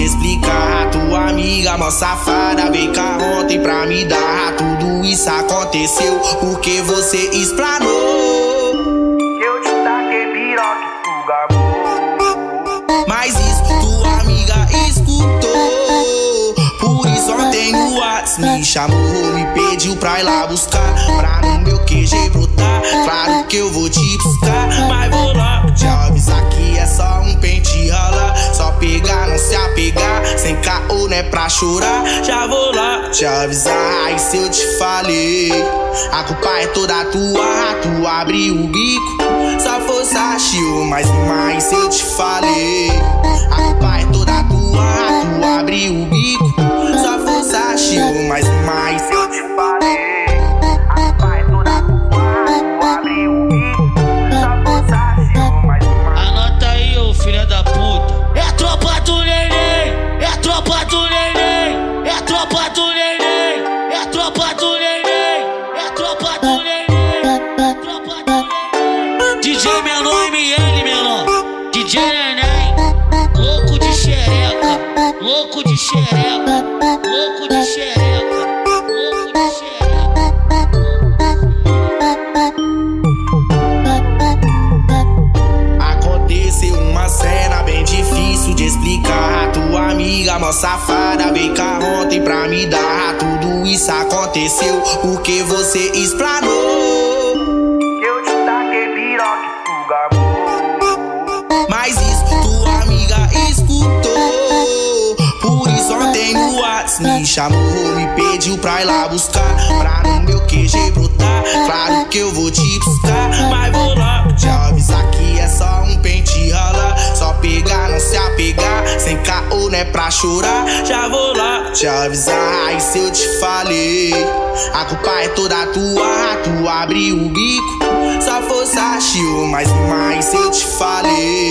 explicar. Tua amiga, mó safada, veio cá ontem pra me dar. Tudo isso aconteceu porque você explanou. Eu te taquei piroca e tu gamou. Mas isso tua amiga escutou. Por isso ontem o Whats me chamou, me pediu pra ir lá buscar, pra no meu QG brotar. Claro que eu vou te buscar, mas vou lá te avisar que é só um pente rola. Só pegar, não se apegar, sem caô, né pra chorar. Já vou lá te avisar, e se eu te falei, a culpa é toda tua, tu abriu o bico. Só força achou, mas se eu te falei, a culpa é toda tua, tu abriu o bico. Só força achou, mas Se eu te falei, a culpa é toda tua, tu abriu o bico. Só força achou, mas Anota aí, ô filha da puta. É a tropa do neném, é a tropa do neném, é a tropa do neném, é a tropa do neném, é a tropa do neném, é a tropa do neném. DJ menor ML, menor, DJ neném, louco de xereca, louco de xereca, louco de xereca, louco de xereca. aconteceu uma cena bem difícil de explicar. Tua amiga, mó safada, veio cá ontem pra me dar. Tudo isso aconteceu porque você explanou. eu te taquei piroca e tu gamou. Mas isso tua amiga escutou. Por isso ontem o Whats me chamou, me pediu pra ir lá buscar, pra no meu QG brotar. Claro que eu vou te buscar, mas vou lá te avisar que é só um pente rola. Só pegar, não se apegar, sem caô, né pra chorar. Já vou lá te avisar, e se eu te falei, a culpa é toda tua, tu abriu o bico. Só força achou, mas se eu te falei,